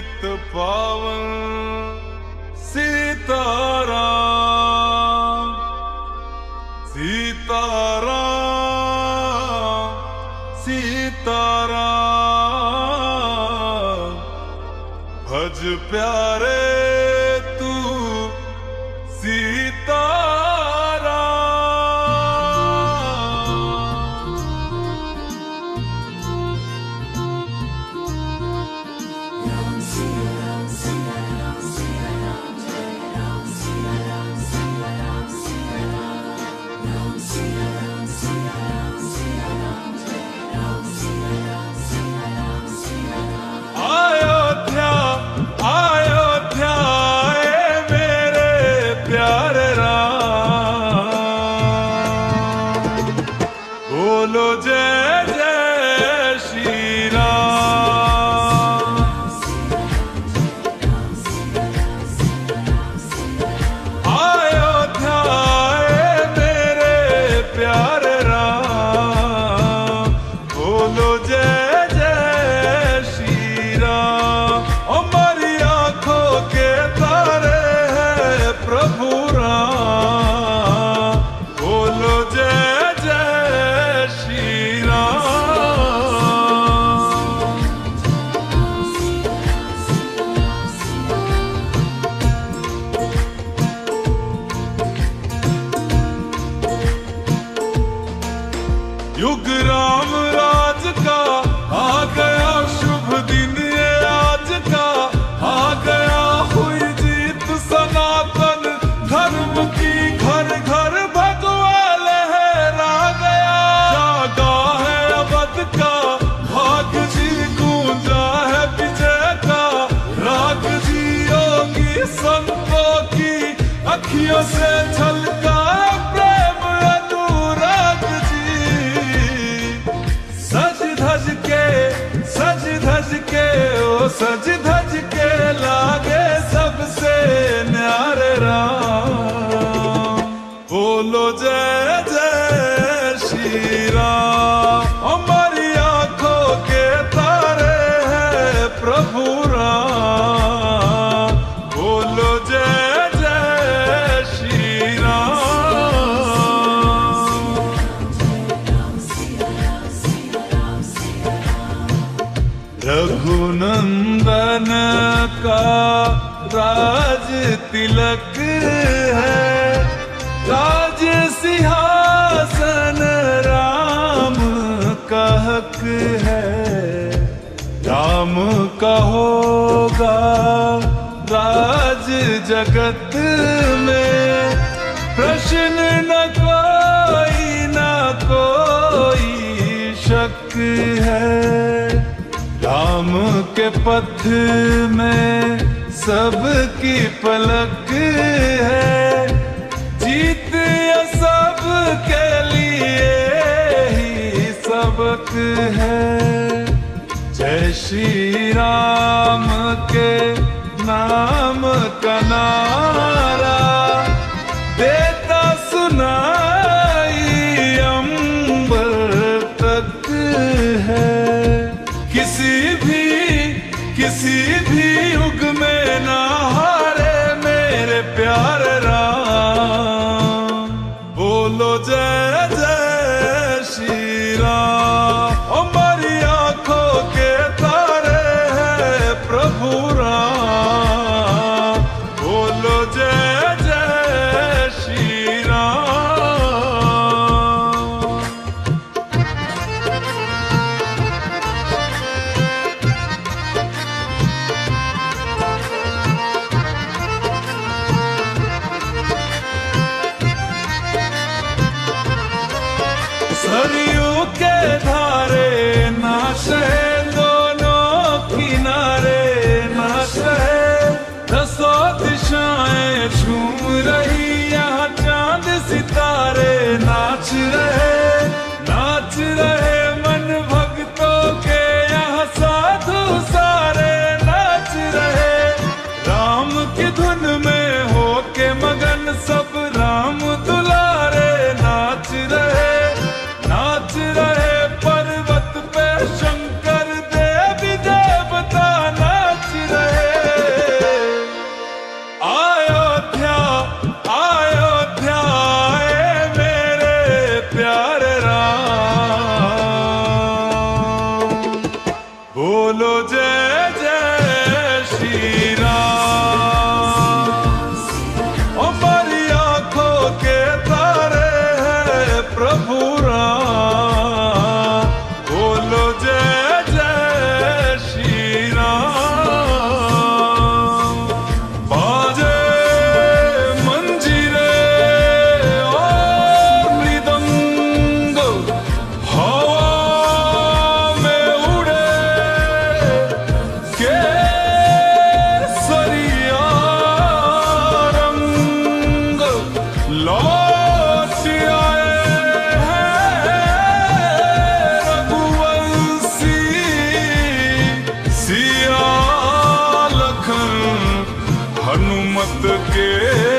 नित पावन सीताराम सीताराम सीताराम। भज प्यारे तू बोलो जय जय श्री राम। अयोध्या मेरे प्यारे राम, बोलो जय जय श्री राम। हमारी आंखों के तारे हैं प्रभु राम, बोलो जय युग राम राज का आ गया शुभ दिन ये आज का, आ गया हुई जीत सनातन धर्म की, घर घर भगवा लहरा गया। जागा है अवध का भाग जी, गूंजा है विजय का राग जी। योगी संतों की अखियों से छलका प्रेम अनुराग जी। सज धज के लागे सबसे न्यारे राम, बोलो जय जय श्री राम। हमारी आंखों के तारे हैं प्रभु राम, बोलो जय जय श्री राम। रघुनंदन का राज तिलक है, राज सिंहासन राम का हक है। राम का होगा राज जगत में, प्रश्न न कोई शक है। राम के पथ में सबकी पलक है, जीत या सब के लिए ही सबक है। जय श्री राम के नाम का नारा देता सुनाई अंबर तक है। किसी भी युग में ना हारे मेरे प्यारे राम, बोलो जय जय श्री राम। हमारी आंखों के तारे हैं प्रभु राम, बोलो जय जय श्री राम। सरयू के धारे नाश दोनों किनारे, नाश मत के